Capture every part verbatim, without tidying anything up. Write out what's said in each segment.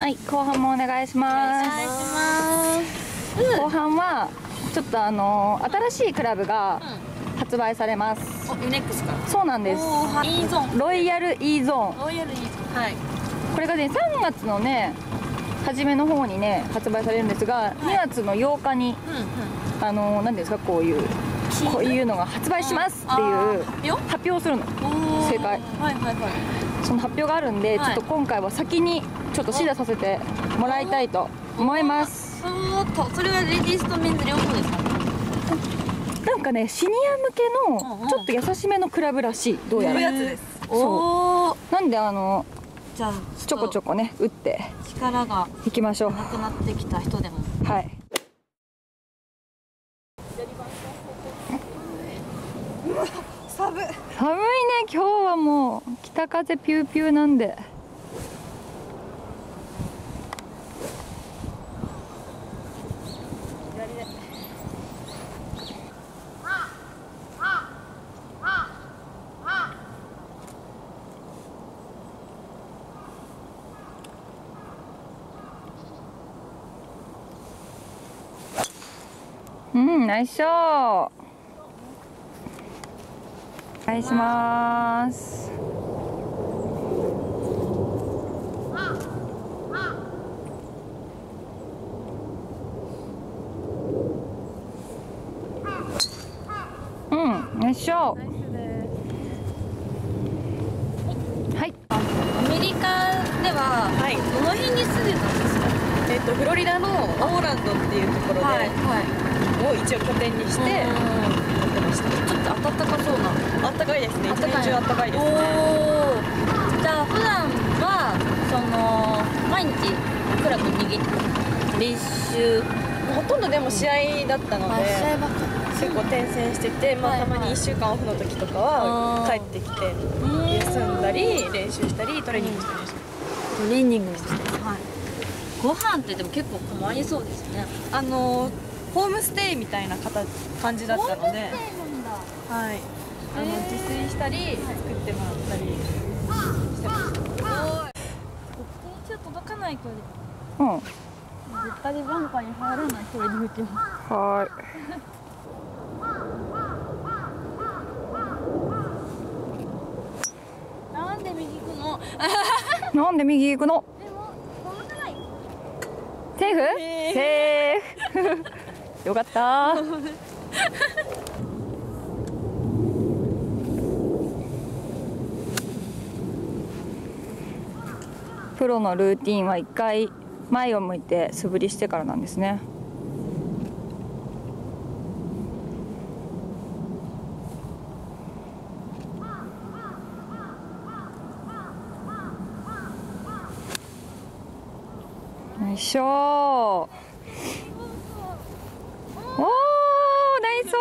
はい、後半もお願いします。後半はちょっとあの新しいクラブが発売されます。 ユネックスから。 そうなんです。 E ゾーン、 ロイヤル E ゾーン。 ロイヤル E ゾーン、はい。これがねさんがつのね初めの方にね発売されるんですが、にがつのようかに、うんうん、あの何ですか、こういうこういうのが発売しますっていう発表をするの。正解。はいはいはい。その発表があるんで、はい、ちょっと今回は先にちょっと指導させてもらいたいと思います。 おっと、それはレディースとメンズ両方ですか？ なんかねシニア向けのちょっと優しめのクラブらしい。どうやら。 やつです。 そう。なんであのじゃあちょこちょこね打って力がいきましょう。 なくなってきた人でも。 はい。寒い。寒いね、今日はもう北風ピューピューなんで。うん、ナイスショー。お願いします。うん、ナイスショー。はい。 アメリカでは、はい、どの辺に住んでたんですか？ えっとフロリダのオーランドっていうところで、はい、を一応拠点にしてやってました。 ちょっと暖かそうな。 あったかいですね。一年中あったかいですね。 じゃあ普段はその毎日クラブにぎ練習、 ほとんどでも試合だったので結構転戦してて、まあ、たまにいっしゅうかんオフの時とかは帰ってきて休んだり練習したりトレーニングしたりしてトレーニングして、はい、ご飯ってでも結構困りそうですね。 あのホームステイみたいな感じだったので、はい、あの自炊したり作ってもらったりしてました。 手届かない距離。うん。 絶対にバンカーに入らない距離で打ってます。 はい。 なんで右行くの？ なんで右行くの？ でも届かない。 セーフ？セーフ。よかったー。プロのルーティンは一回前を向いて素振りしてからなんですね。よいしょー。おー、ナイス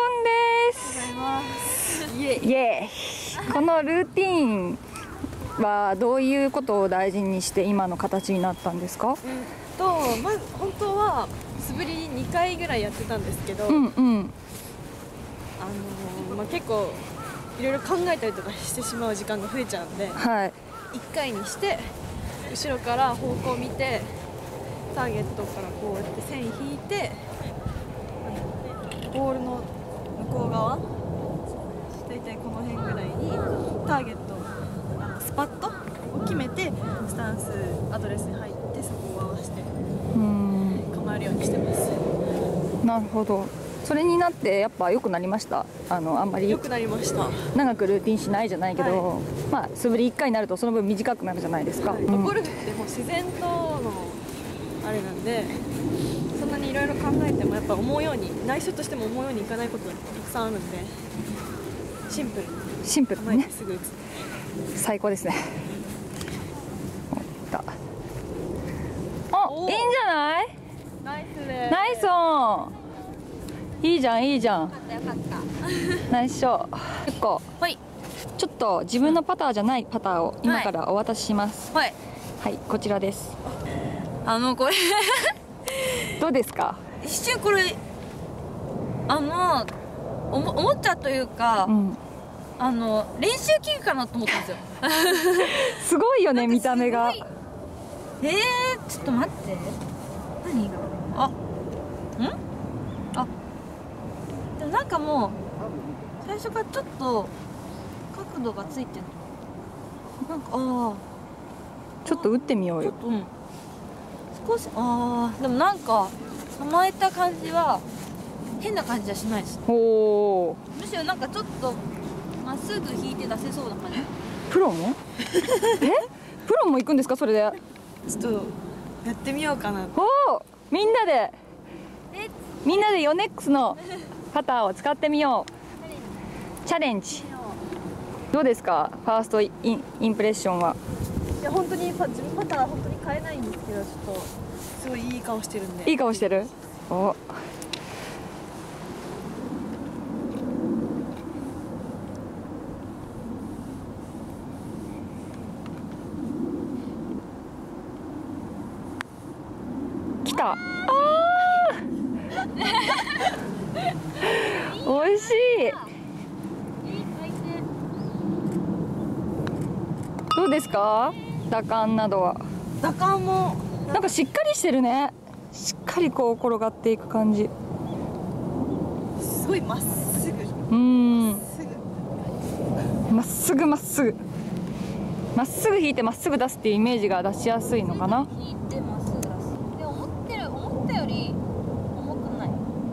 オンです。イエイ。イエイ。このルーティンはどういうことを大事にして今の形になったんですか？うんとまず本当は素振りにかいぐらいやってたんですけど、 うんうん、あのーまあ、結構いろいろ考えたりとかしてしまう時間が増えちゃうんで、 はい、 いっかいにして後ろから方向を見てターゲットからこうやって線引いてボールの向こう側大体この辺ぐらいにターゲットスパットを決めてスタンスアドレスに入ってそこを合わせて構えるようにしてます。 なるほど。それになってやっぱ良くなりました。あのあんまり良くなりました。 長くルーティンしないじゃないけど、はい、まあ素振りいっかいになるとその分短くなるじゃないですか。はい、 うん、ゴルフってもう自然とのあれなんでそんなにいろいろ考えてもやっぱ思うように内緒としても思うようにいかないことがたくさんあるんでシンプルにシンプルにねすぐ打つ。 最高ですね。お、いいんじゃない？ ナイスです。 ナイスオン。いいじゃんいいじゃん。 よかったよかった。 ナイスショー。結構。 はい。 ちょっと自分のパターじゃないパターを今からお渡しします。 はい。 はい、こちらです。 あのこれどうですか？ 一瞬これあのおもおもちゃというか。うん、あの練習器具かなと思ったんですよ。 すごいよね見た目が。 えー、ちょっと待って。何があんあでもなんかもう最初からちょっと角度がついてる。なんかああちょっと打ってみようよ。 うん少しああでもなんか構えた感じは変な感じはしないです。 おお。 むしろなんかちょっとまっすぐ引いて出せそうな感じ。 プロもえプロも行くんですかそれで。 ちょっとやってみようかな。 おおみんなでえみんなでヨネックスのパターを使ってみよう。チャレンジどうですかファーストイン、インプレッションは。 いや本当にパ自分パター本当に変えないんですけど、ちょっとすごいいい顔してるんで。 いい顔してる。お来た。あー美味しい。どうですか打感などは。 打感もなんかしっかりしてるね。しっかりこう転がっていく感じ。 すごいまっすぐ。 うーんすぐまっすぐまっすぐまっすぐ引いてまっすぐ出すっていうイメージが出しやすいのかな。 引いてまっすぐ出す。でも思ってる思ったより重くない。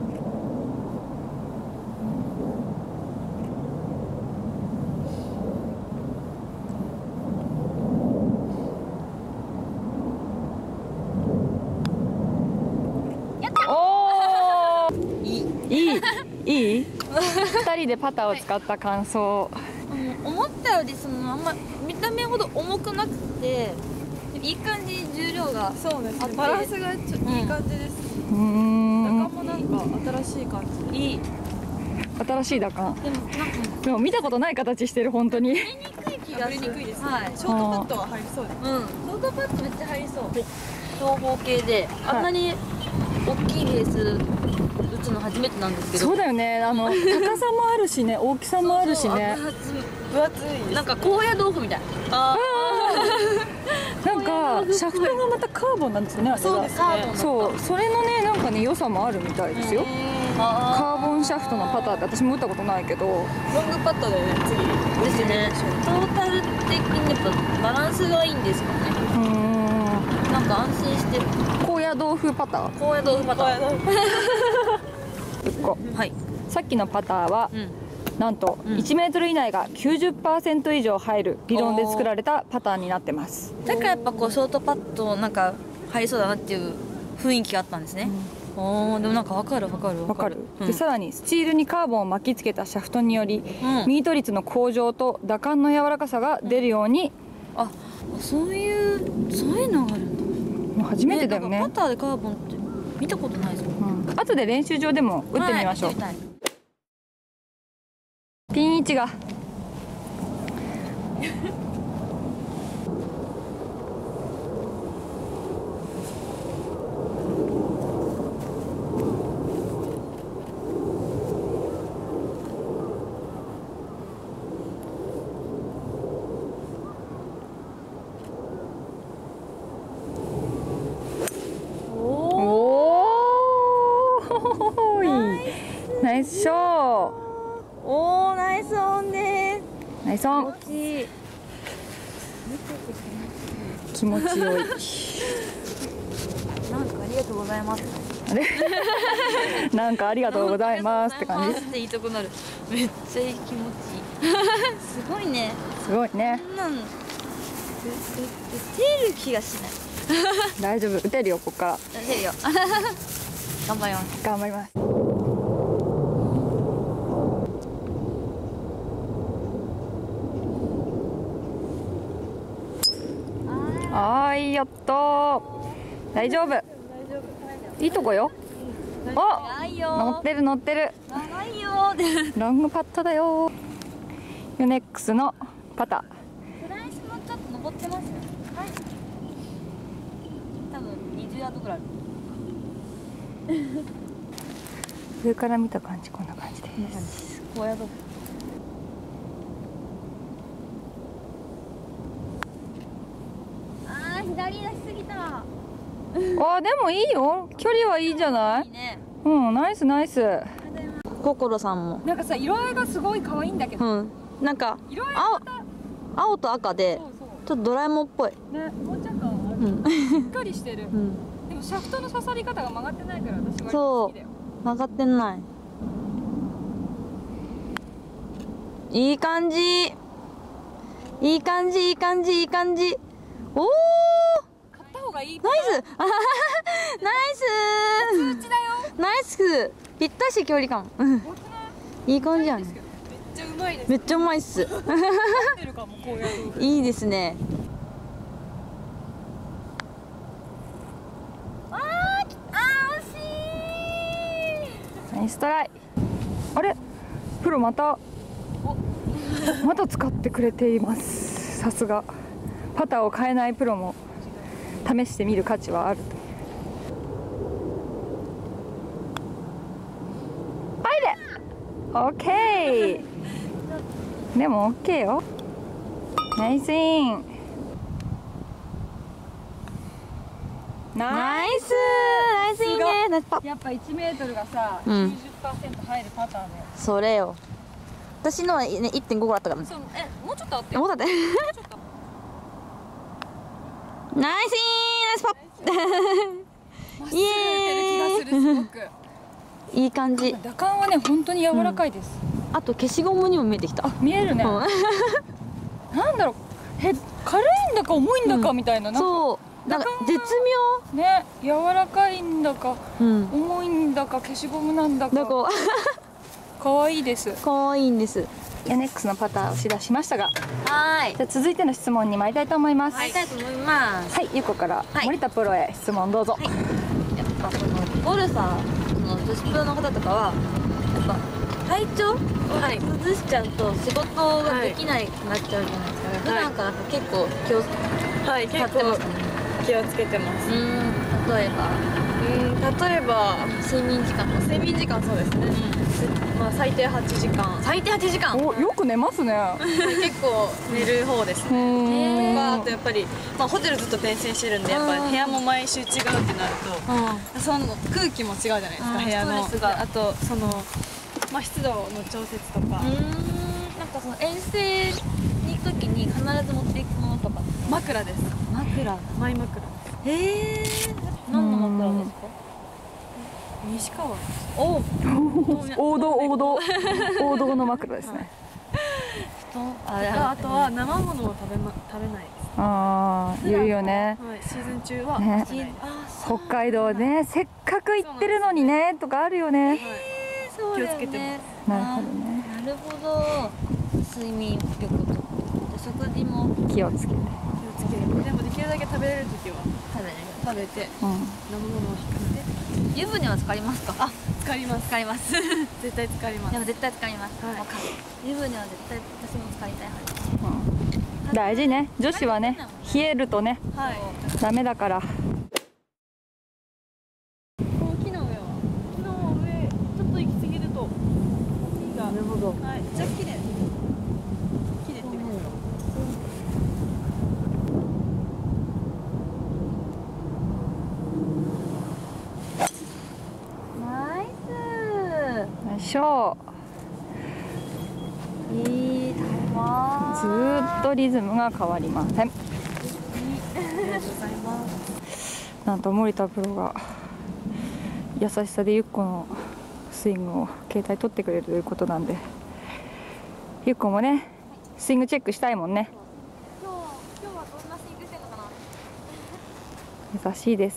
おーいい。 いいいいふたりでパターを使った感想。 うん思ったよりそのあんま見た目ほど重くなくていい感じに重量がそうですね。 あってバランスがちょっといい感じです。 うーん打感もなんか新しい感じ。 いい。 新しい打感。 でもなんかでも見たことない形してる本当に。 やりにくい気が破りする。 にくいですね。 はい。 ショートパットは入りそうです。 うん。ショートパッドめっちゃ入りそう。長方形であんなに大きいベース打つの初めてなんですけど。 そうだよね。あの高さもあるしね、大きさもあるしね。 そうそう分厚いです。 なんか高野豆腐みたい。あなんかシャフトがまたカーボンなんですよね。あれがそうですね。 カーボンそう、それのねなんかね良さもあるみたいですよ。 あカーボンシャフトのパターって私も打ったことないけど。 ロングパットでね次ですね。トータル的にやっぱバランスがいいんですかね。 うーん。 なんか安心してる。 高野豆腐パター。 高野豆腐パターン。 いっこ。 はい。 さっきのパターはうん。 なんとうんいちメートル以内が きゅうじゅっパーセント 以上入る理論で作られたパターンになってます。 だからやっぱこうショートパッドなんか入りそうだなっていう雰囲気があったんですね。おおでもなんかわかるわかるわかる、 うんでさらにスチールにカーボンを巻きつけたシャフトにより、 うんミート率の向上と打感の柔らかさが出るように、 あそういうそういうのがあるんだ。 もう初めてだよね。 なんかパターでカーボンって見たことないですもん。 うん、後で練習場でも打ってみましょう。 はい、打ってみたい。 ピン位置がおーナイスショー。 おおナイスオンです。 ナイスオン。 気持ちいい。 気持ちよい。 なんかありがとうございます。 あれなんかありがとうございますって感じですって言いたくなる。めっちゃいい気持ちいい。すごいね。 すごいね。 こんなん打てる気がしない。 大丈夫、打てるよここから。 打てるよ。頑張ります。 頑張ります。はーい、やったー。大丈夫。いいとこよ。 長いよ。 乗ってる乗ってる。 長いよ。 ロングパットだよ。ヨネックスのパター。 フライスもちょっと登ってますよ。はい。多分にじゅうヤードぐらいある。 上から見た感じこんな感じです。 高野豆腐。ああ左。 左出しすぎた。 あーでもいいよ、距離はいいじゃない。 いいね。 うん、ナイスナイス。 心さんもなんかさ、色合いがすごい可愛いんだけど、 うん、なんか色合い青がまた青と赤でそうそうちょっとドラえもんっぽい。 ね、おもちゃ感ある、 うんしっかりしてる、 うん、 でもシャフトの刺さり方が曲がってないから私割とそう好きだよ。 曲がってない。いい感じ、いい感じ、いい感じ、いい感じ。おお、 買った方がいい。 ナイスあはははナイス通知だよ。 ナイス、ぴったし距離感。うん、いい感じやね。 めっちゃうまいです。 めっちゃうまいっす合ってるかも、こうやる。 いいですね。 あーあー惜しい。ナイストライ。あれ、プロまたまた使ってくれています。さすがパターを変えないプロも試してみる価値はあると。入れ。オッケー。でもオッケーよ。ナイスイン。 ナイスナイスいいね。ナイスパッ。 やっぱいちメートルがさ、 うん、 きゅうじゅっパーセント 入るパターンだよ。 それよ。私のはね いってんご 個だったからね。 そう、え、もうちょっとあってもうだってもうちょっとナイスインナイスパッイエーイ。 まっすぐ打てる気がする、すごくいい感じ。 打感はね、本当に柔らかいです、 あと消しゴムにも見えてきた。 あ、見えるね、 うんなんだろう、へ軽いんだか重いんだかみたいな、なんかそうなんか絶ね、柔らかいんだか妙。うん重いんだか消しゴムなんだかだか可愛いです。 可愛いんです。 ヤネックスのパターをしだしましたが、 はいじゃあ続いての質問に参りたいと思います。 入りたいと思います。 はい、ゆうこからはい森田プロへ質問どうぞ。 やっぱそのゴルファー、その女子プロの方とかはやっぱ体調を崩しちゃうと仕事ができないくなっちゃうじゃないですか、ね。普段から結構気をはい、 使結構ってますかね。 気をつけてます。 うーん、例えばうん、例えば睡眠時間とか。 睡眠時間、そうですね。まあ最低はちじかん。 最低はちじかん。 お、よく寝ますね。 結構寝る方ですね。 へとかあとやっぱり、まあ、ホテルずっと転戦してるんで、やっぱり部屋も毎週違うってなると、その空気も違うじゃないですか、 うん部屋の。 ストレスがあとその、まあ、湿度の調節とか、 うーん、なんかその遠征に行く時に必ず持っていくものとか。 枕です。 枕。 マイ枕です。 へえ。何の枕ですか？ 西川。 お。 王道王道王道の枕ですね。 あ、 あとは生ものを食べま食べないです。 ああ、言うよね。 はい、シーズン中はね食べない。 北海道ね、せっかく行ってるのにねとかあるよね。 そうだよね。 気をつけてなるほどね。 なるほど。睡眠力とか食事も気をつけて。 気をつける。でもできるだけ食べれる時は食べない。 食べて、 うん。 生ものを控えて湯船は浸かりますか？あ、 使います。 浸かります。 絶対使いますで。も絶対浸かります。 はいわかる。湯船は絶対私も浸かりたい派です。 うん、大事ね。女子はね、冷えるとね、 はい。 ダメだから。 この木の上は木の上ちょっと行き過ぎると木がなるほど。 はい。じゃあ木で木でっていうかナイス。 よいしょ。 いいタイマずーっとリズムが変わりません。 ありがとうございます。 なんと森田プロが優しさでゆっこのスイングを携帯取ってくれるということなんで、ゆっこもねスイングチェックしたいもんね。 今日今日はどんなスイングしてるのかな。 優しいです。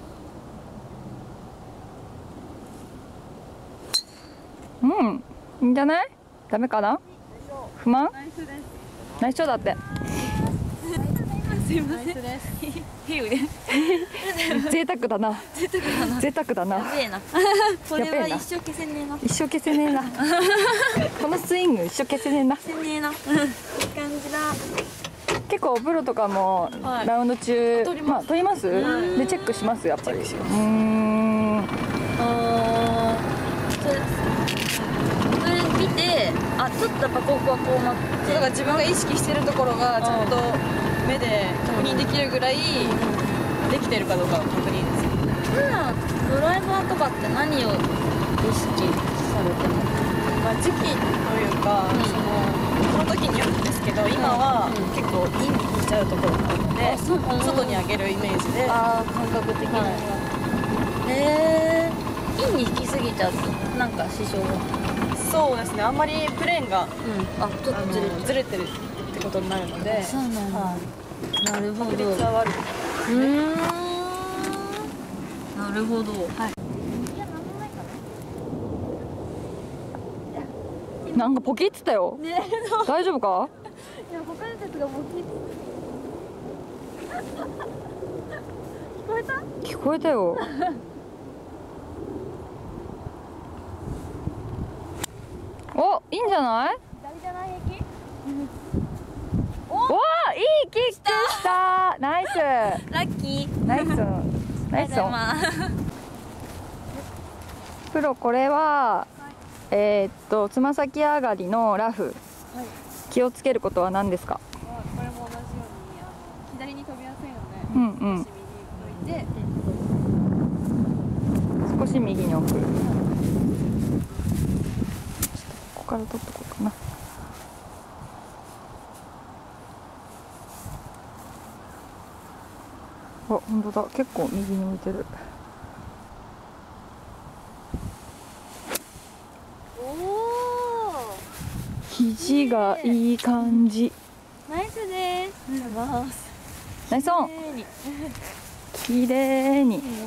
うん、いいんじゃない？ダメかな？不満？ ナイスです。 ナイスショーだって。 すいません。ナイスです。 ヒウね。 贅沢だな。贅沢だな。 やべえな。これは一生消せねえな。 一生消せねえな。このスイング一生消せねえな。 消せねえな。いい感じだ。 結構プロとかもはいラウンド中、 撮りますまあ撮ります？でチェックしますやっぱり。うーん。 あー、それそれ見て、あ、ちょっとやっぱここはこうなって。 だから自分が意識してるところがちゃんと目で確認できるぐらいできてるかどうかを確認ですよ。 普段ドライバーとかって何を意識されてます？ まあ、時期というか、 うん、 そのその時によるんですけど、今は結構インにしちゃうところがあるので、 あ、そう、 外に上げるイメージで。 ああ、感覚的には。 はい、 へえー、インに引きすぎちゃうとなんか支障が？ そうですね、あんまりプレーンが、 うん、あ、ちょっとずれてずれてるってことになるので、 そうなんだ、 はい、 なるほど。 確率は悪い。 うーん、なるほど。はい。 なんかポキッつったよ。 ね、 大丈夫か？ いや、他のやつがポキッ。聞こえた？ 聞こえたよ。お、いいんじゃない？ 左じゃない駅？ おー、いいキックしたナイスラッキー。 ナイスナイスオン。 まあ、 プロ、これはえー、っとつま先上がりのラフ、 はい、 気をつけることは何ですか？ これも同じようにあの左に飛びやすいので、 うんうん、少し右に置いて、少し右に送る。ここから取ってこうかな。あ、本当だ、結構右に置いてる。肘がいい感じ。 ナイスです。 ナイスオン。綺麗に戻った。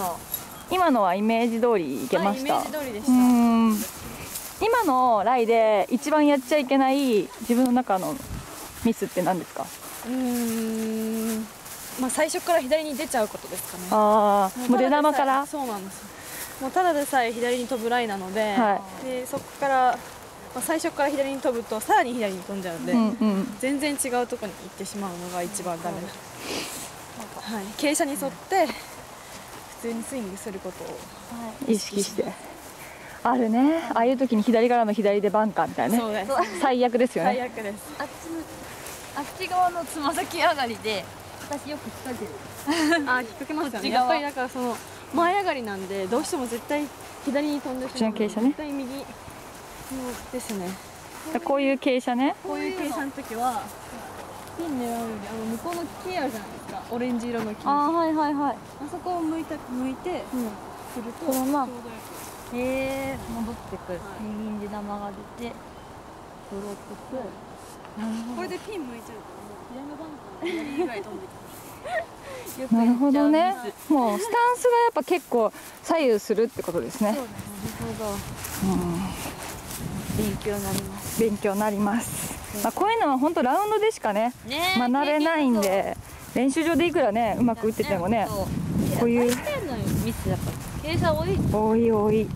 今のはイメージ通りいけました。 はい、イメージ通りでした。 うーん、今のライで一番やっちゃいけない自分の中のミスって何ですか？ うーん、まあ最初から左に出ちゃうことですかね。 ああ、もう出玉から。 そうなんですよ。もうただでさえ左に飛ぶライなので、 はでそこから、まあ、最初から左に飛ぶとさらに左に飛んじゃうので、 うんうん、 全然違うところに行ってしまうのが一番ダメです。はい、傾斜に沿って普通にスイングすることを意識して。あるね、ああいう時に左からの左でバンカーみたいなね。 そうです。 最悪ですよね。 最悪です。 あっちのあっち側のつま先上がりで私よく引っ掛ける。 あ、引っ掛けますよね。 こっち側やっぱりだからその前上がりなんでどうしても絶対左に飛んでしまうので、 こっちの傾斜ね。 絶対右のですね。 こういう傾斜ね。 こういう傾斜の時はピン狙うよりあの向こうの木あるじゃないですか。オレンジ色の木。ああ、はいはいはい。 そこを向いた向いて、うん、するとちょうどよく。 へえ、戻ってくる。右に玉が出てドロップく。 これでピン向いちゃうともう左のバンカーの左ぐらい飛んできます。 なるほどね。もうスタンスがやっぱ結構左右するってことですね。 そうです。なるほど。 うん、 勉強になります。 勉強になります。まあ、こういうのは本当ラウンドでしかね、 ね学べないんで、練習場でいくらねうまく打っててもね、こういうミスだから傾斜多い多い多い。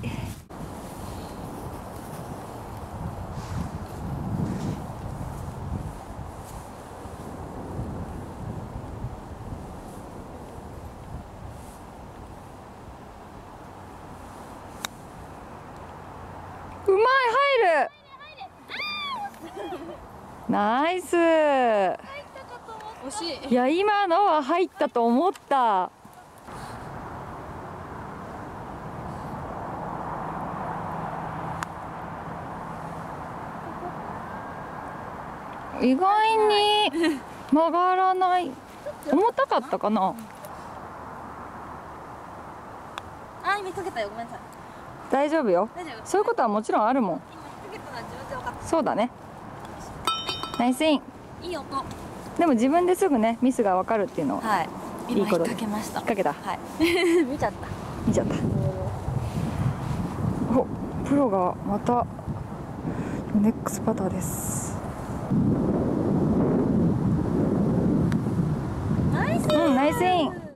うまい、入る。ナイス。 惜しい。 いや、今のは入ったと思った。意外に曲がらない。重たかったかな。 あ、今かけたよ、ごめんなさい。 大丈夫よ。 大丈夫。 そういうことはもちろんあるもん。 今かけたのは自分で分かった。 そうだね。ナイスイン。 いい音。 でも自分ですぐねミスが分かるっていうのは、 はい。 いいこと今引っ掛けました。 引っ掛けた。 はい。見ちゃった。 見ちゃった。お、プロがまたネックスパターです。 ナイス。 うん、ナイスイン。